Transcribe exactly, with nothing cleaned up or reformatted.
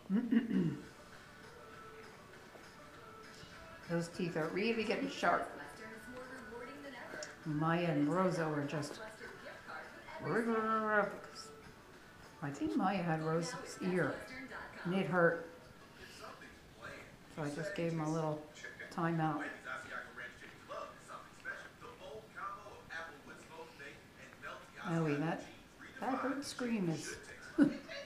Those teeth are really getting sharp. Maya and Rosa were just... I think Maya had Rosa's ear, and it hurt. So I just gave him a little time out. Oh, that, that hurt scream is